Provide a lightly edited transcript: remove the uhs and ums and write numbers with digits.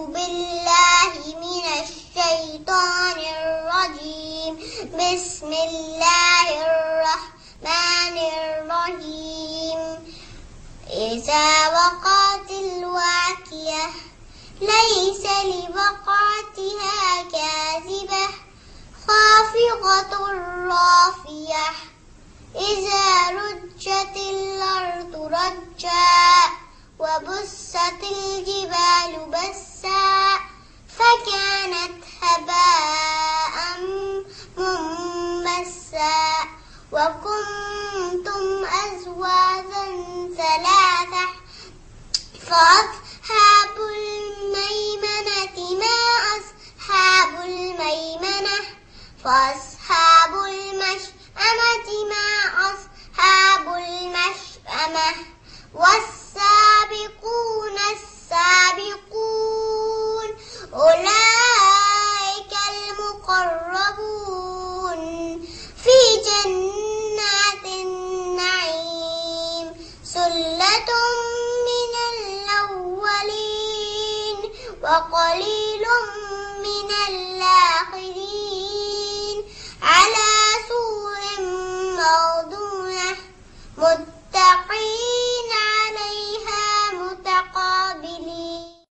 بالله من الشيطان الرجيم. بسم الله الرحمن الرحيم. إذا وقعت الواقعة ليس لوقعتها كاذبة خافضة رافعة. إذا رجت الأرض رجا وبست الجبال بسا فكانت هباء منبثا وكنتم أزواجا ثلاثة فأصحاب الميمنة ما أصحاب الميمنة فأصحاب المشأمة ما أصحاب المشأمة والسابقون السابقون أولئك المقربون في جنات النعيم. ثلة من الأولين وقليل من الآخرين.